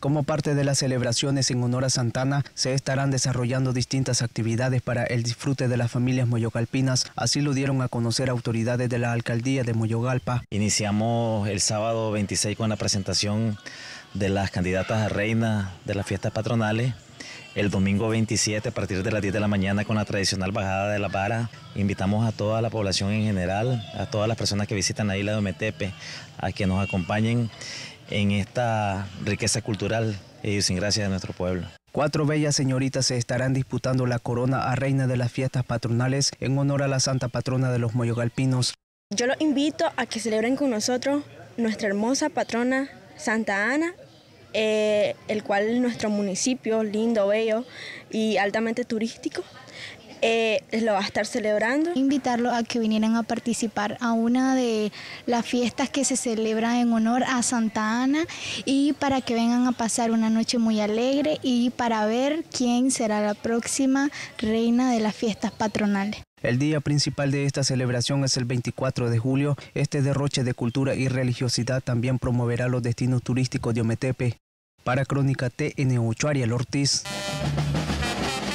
Como parte de las celebraciones en honor a Santa Ana, se estarán desarrollando distintas actividades para el disfrute de las familias moyogalpinas, así lo dieron a conocer autoridades de la alcaldía de Moyogalpa. Iniciamos el sábado 26 con la presentación de las candidatas a reina de las fiestas patronales. El domingo 27 a partir de las 10 de la mañana con la tradicional bajada de la vara. Invitamos a toda la población en general, a todas las personas que visitan la isla de Ometepe, a que nos acompañen en esta riqueza cultural e idiosincrasia de nuestro pueblo. 4 bellas señoritas se estarán disputando la corona a reina de las fiestas patronales en honor a la santa patrona de los moyogalpinos. Yo los invito a que celebren con nosotros nuestra hermosa patrona Santa Ana, el cual nuestro municipio, lindo, bello y altamente turístico, lo va a estar celebrando. Invitarlos a que vinieran a participar a una de las fiestas que se celebran en honor a Santa Ana y para que vengan a pasar una noche muy alegre y para ver quién será la próxima reina de las fiestas patronales. El día principal de esta celebración es el 24 de julio. Este derroche de cultura y religiosidad también promoverá los destinos turísticos de Ometepe. Para Crónica TN8, Ariel Ortiz.